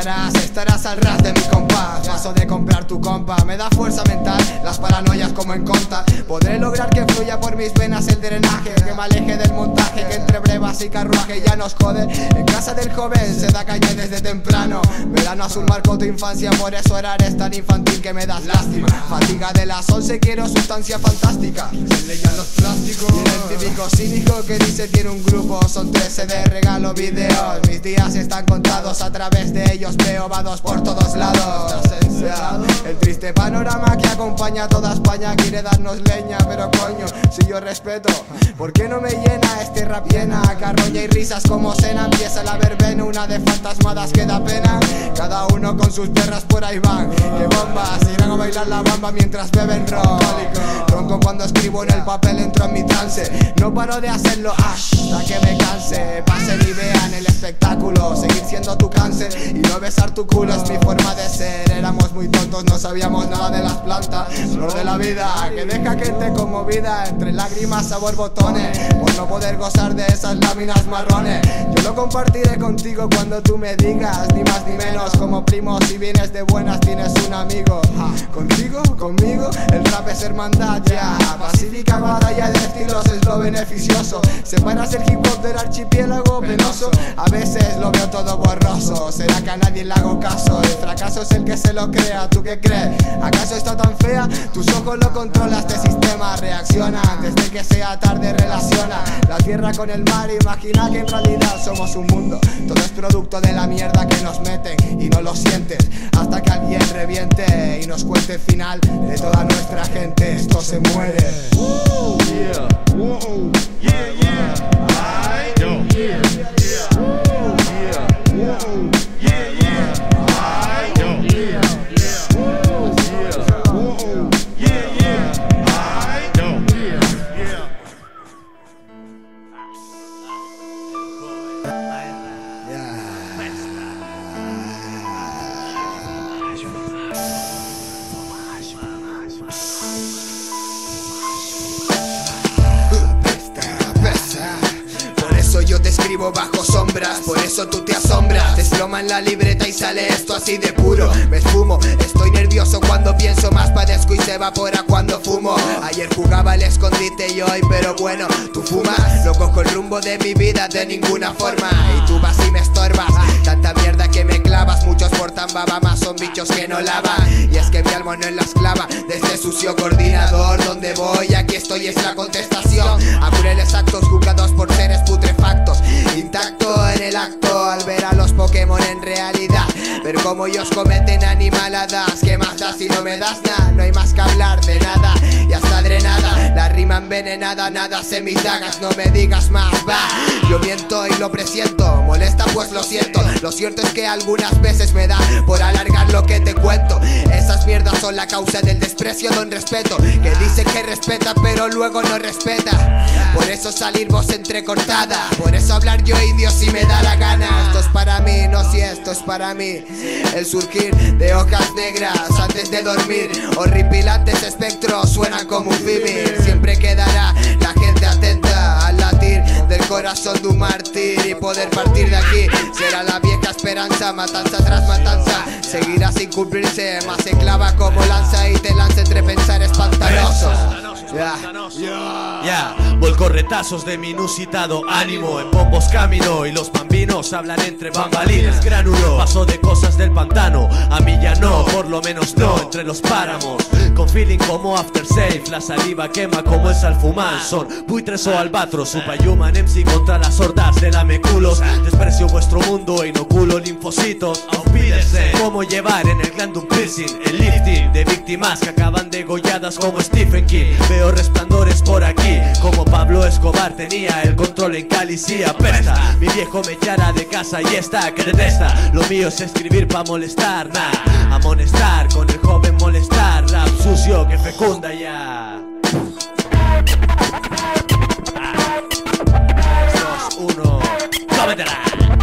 Estarás al ras de mi compás. Paso de comprar tu compa, me da fuerza mental, las paranoias como en conta. Podré lograr que fluya por mis venas el drenaje, que me aleje del montaje, que entre brevas y carruaje ya nos jode. En casa del joven se da caña desde temprano. Verano azul marcó tu infancia, por eso eres tan infantil que me das lástima. Fatiga de las 11, quiero sustancia fantástica. Se leían los plásticos. Y el típico cínico que dice tiene un grupo. Son 13 de regalo videos. Mis días están contados, a través de ellos veo vados por todos lados. El triste panorama que acompaña a toda España quiere darnos leña, pero coño, si yo respeto, ¿por qué no me llena este rap llena? Carroña y risas como cena, empieza la verbena, una de fantasmadas que da pena. Cada uno con sus perras por ahí van, que bombas, irán a bailar la bamba mientras beben ron. Ronco cuando escribo en el papel, entro en mi trance, no paro de hacerlo hasta que me canse. Pasen y vean el espectáculo, seguir siendo tu cáncer y no besar tu culo es mi forma de ser. Éramos muy tontos, no sabíamos nada de las plantas, flor de la vida que deja gente conmovida, entre lágrimas a borbotones, por no poder gozar de esas láminas marrones. Yo lo compartiré contigo cuando tú me digas, ni más ni menos, como primo. Si vienes de buenas tienes un amigo. Contigo, conmigo, el rap es hermandad ya. Pacífica batalla de estilos es lo beneficioso. Separas el hip hop del archipiélago penoso. A veces lo veo todo borroso, será que a nadie le hago caso. El fracaso es el que se lo crea, ¿tú qué crees? ¿Acaso está tan fea? Tus ojos lo controla este sistema. Reacciona antes de que sea tarde, relaciona la tierra con el mar, imagina que en realidad somos un mundo. Todo es producto de la mierda que nos meten y no lo sientes hasta que alguien reviente y nos cuente el final de toda nuestra gente. Esto se muere. Yeah. Whoa. Yeah, yeah. I yo. Yeah, yeah. Whoa. Yeah. Whoa. Yeah, yeah. I yo. Yeah, yeah. Whoa. Yeah. Whoa. Yeah, yeah. I yo. Yeah. Por eso yo te escribo bajo sombras, por eso tú te asombras. Desploma en la libreta y sale esto así de puro. Me esfumo, estoy nervioso cuando pienso, más padezco y se evapora cuando fumo. Ayer jugaba al escondite y hoy, pero bueno, tú fumas. No cojo el rumbo de mi vida de ninguna forma y tú vas y me estorbas. Tanta mierda que me clavas, muchos portan baba, más son bichos que no lavan. Y es que mi alma no es la esclava de este sucio coordinador. Donde voy, aquí estoy, es la contestación a crueles actos juzgados por seres putrefactos. Intacto en el acto al ver a los Pokémon en realidad, ver cómo ellos cometen animaladas. ¿Qué más das si no me das nada? No hay más que hablar de nada, ya está drenada la rima envenenada. Nada se mis dagas, no me digas más, va. Yo miento y lo presiento, molesta pues lo siento. Lo cierto es que algunas veces me da por alargar lo que te cuento. Esas mierdas son la causa del desprecio de un respeto, que dice que respeta pero luego no respeta. Por eso salir voz entrecortada, por eso hablar yo indio si me da la gana. Esto es para mí, no si esto es para mí. El surgir de hojas negras antes de dormir, horripilantes espectros suenan como un símil. Siempre quedará la gente atenta al latir del corazón de un mártir, y poder partir de aquí será la vieja esperanza. Matanza tras matanza seguirá sin cumplirse, más se clava como lanza y te lanza entre pensares pantanosos. Volco retazos de mi inusitado ánimo, en bombos camino y los bambinos hablan entre bambalinas. Gránulo, paso de cosas del pantano, a mí ya no, por lo menos no entre los páramos. Con feeling como aftershave, la saliva quema como es al fumar. Son buitres o albatros, Superhuman MC contra las hordas de lameculos. Desprecio vuestro mundo e inoculo linfocitos. Pídense cómo llevar en el gland un piercing, el lifting de víctimas que acaban degolladas como Stephen King. Veo resplandores por aquí, como Pablo Escobar tenía el control en Cali, sí apesta. Mi viejo me echará de casa y está que detesta. Lo mío es escribir pa' molestar, nah, amonestar, con el joven molestar. Rap sucio que fecunda ya. 2, 1, cómetela.